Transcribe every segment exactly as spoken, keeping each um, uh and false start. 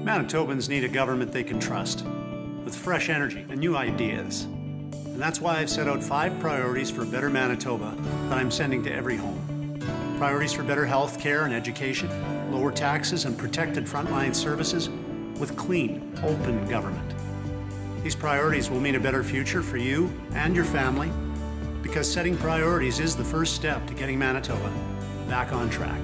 Manitobans need a government they can trust, with fresh energy and new ideas. And that's why I've set out five priorities for a better Manitoba that I'm sending to every home. Priorities for better health care and education, lower taxes and protected frontline services, with clean, open government. These priorities will mean a better future for you and your family, because setting priorities is the first step to getting Manitoba back on track.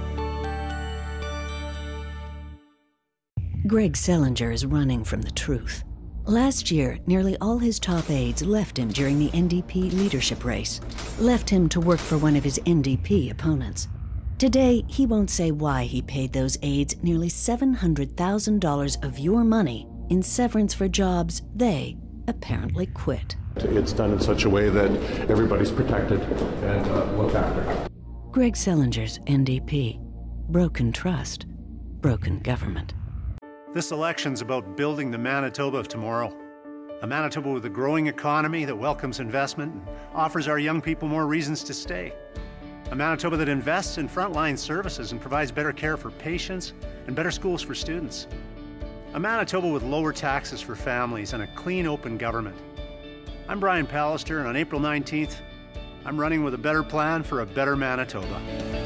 Greg Selinger is running from the truth. Last year, nearly all his top aides left him during the N D P leadership race, left him to work for one of his N D P opponents. Today, he won't say why he paid those aides nearly seven hundred thousand dollars of your money in severance for jobs they apparently quit. It's done in such a way that everybody's protected and uh, looked after. Greg Selinger's N D P. Broken trust, broken government. This election's about building the Manitoba of tomorrow. A Manitoba with a growing economy that welcomes investment and offers our young people more reasons to stay. A Manitoba that invests in frontline services and provides better care for patients and better schools for students. A Manitoba with lower taxes for families and a clean, open government. I'm Brian Pallister, and on April nineteenth, I'm running with a better plan for a better Manitoba.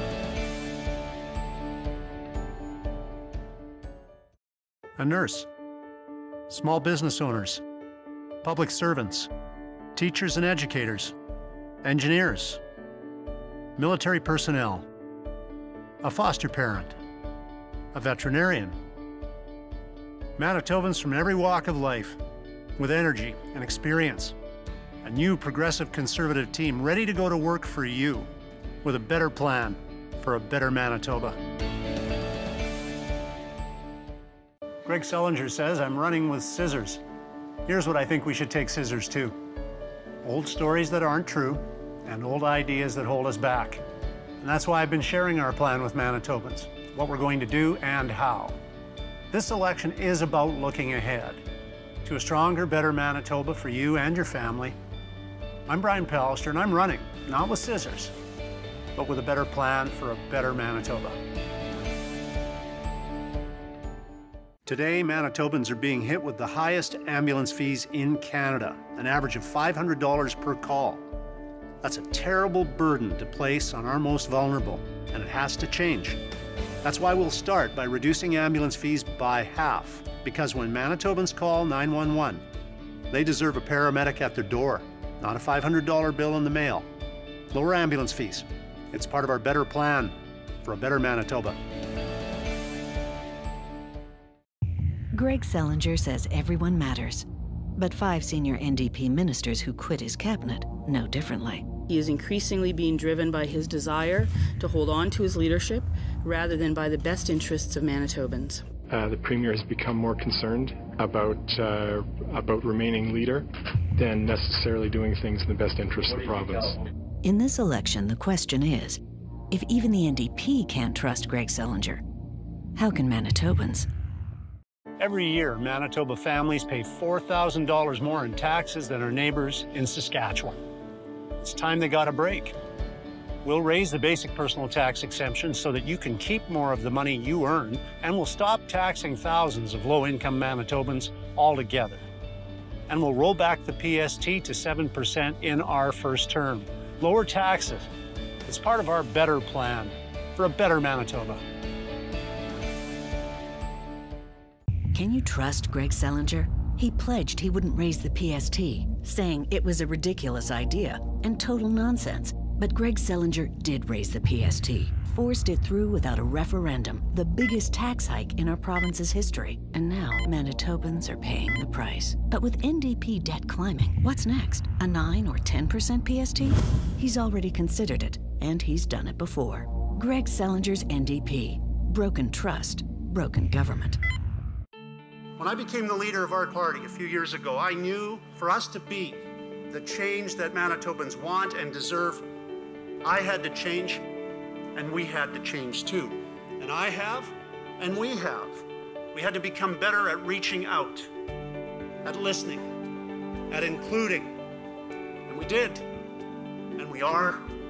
A nurse, small business owners, public servants, teachers and educators, engineers, military personnel, a foster parent, a veterinarian. Manitobans from every walk of life, with energy and experience. A new progressive conservative team ready to go to work for you, with a better plan for a better Manitoba. Greg Selinger says I'm running with scissors. Here's what I think we should take scissors to. Old stories that aren't true, and old ideas that hold us back. And that's why I've been sharing our plan with Manitobans, what we're going to do and how. This election is about looking ahead to a stronger, better Manitoba for you and your family. I'm Brian Pallister, and I'm running, not with scissors, but with a better plan for a better Manitoba. Today, Manitobans are being hit with the highest ambulance fees in Canada, an average of five hundred dollars per call. That's a terrible burden to place on our most vulnerable, and it has to change. That's why we'll start by reducing ambulance fees by half, because when Manitobans call nine one one, they deserve a paramedic at their door, not a five hundred dollar bill in the mail. Lower ambulance fees. It's part of our better plan for a better Manitoba. Greg Selinger says everyone matters, but five senior N D P ministers who quit his cabinet know differently. He is increasingly being driven by his desire to hold on to his leadership rather than by the best interests of Manitobans. Uh, the Premier has become more concerned about, uh, about remaining leader than necessarily doing things in the best interest of the province. In this election, the question is, if even the N D P can't trust Greg Selinger, how can Manitobans? Every year, Manitoba families pay four thousand dollars more in taxes than our neighbors in Saskatchewan. It's time they got a break. We'll raise the basic personal tax exemption so that you can keep more of the money you earn, and we'll stop taxing thousands of low-income Manitobans altogether. And we'll roll back the P S T to seven percent in our first term. Lower taxes. It's part of our better plan for a better Manitoba. Can you trust Greg Selinger? He pledged he wouldn't raise the P S T, saying it was a ridiculous idea and total nonsense. But Greg Selinger did raise the P S T, forced it through without a referendum, the biggest tax hike in our province's history. And now Manitobans are paying the price. But with N D P debt climbing, what's next? A nine or ten percent P S T? He's already considered it, and he's done it before. Greg Selinger's N D P. Broken trust, broken government. When I became the leader of our party a few years ago, I knew for us to be the change that Manitobans want and deserve, I had to change, and we had to change too. And I have, and we have. We had to become better at reaching out, at listening, at including. And we did, and we are,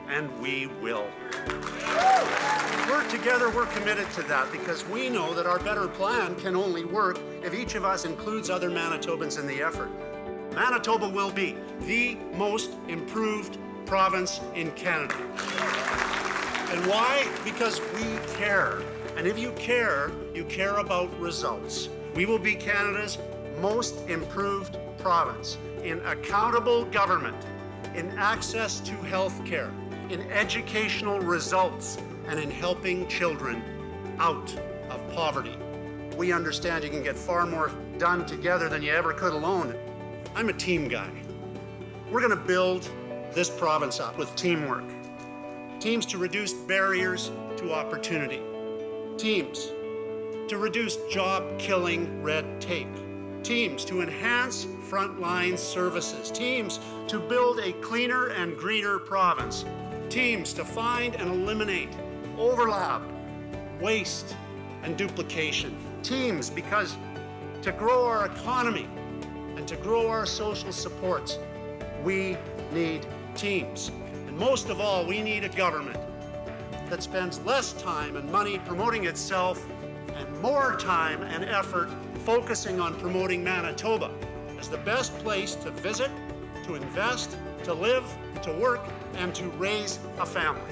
and we will. Work together, we're committed to that because we know that our better plan can only work if each of us includes other Manitobans in the effort. Manitoba will be the most improved province in Canada. And why? Because we care. And if you care, you care about results. We will be Canada's most improved province in accountable government, in access to health care, in educational results, and in helping children out of poverty. We understand you can get far more done together than you ever could alone. I'm a team guy. We're gonna build this province up with teamwork. Teams to reduce barriers to opportunity. Teams to reduce job-killing red tape. Teams to enhance frontline services. Teams to build a cleaner and greener province. Teams to find and eliminate overlap, waste, and duplication. Teams because to grow our economy and to grow our social supports, we need teams. And most of all, we need a government that spends less time and money promoting itself and more time and effort focusing on promoting Manitoba as the best place to visit, to invest, to live, to work, and to raise a family.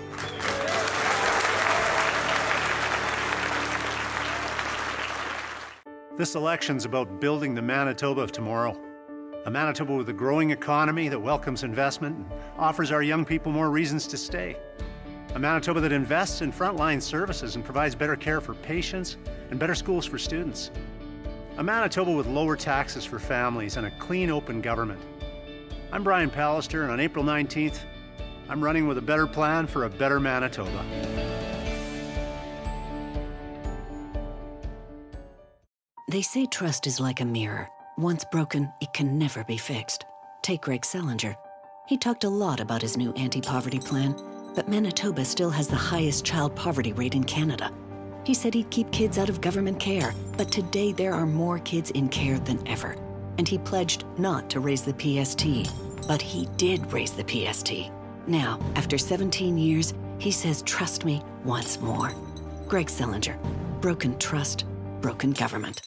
This election's about building the Manitoba of tomorrow. A Manitoba with a growing economy that welcomes investment and offers our young people more reasons to stay. A Manitoba that invests in frontline services and provides better care for patients and better schools for students. A Manitoba with lower taxes for families and a clean, open government. I'm Brian Pallister, and on April nineteenth, I'm running with a better plan for a better Manitoba. They say trust is like a mirror. Once broken, it can never be fixed. Take Greg Selinger. He talked a lot about his new anti-poverty plan, but Manitoba still has the highest child poverty rate in Canada. He said he'd keep kids out of government care, but today there are more kids in care than ever. And he pledged not to raise the P S T, but he did raise the P S T. Now, after seventeen years, he says, trust me once more. Greg Selinger, broken trust, broken government.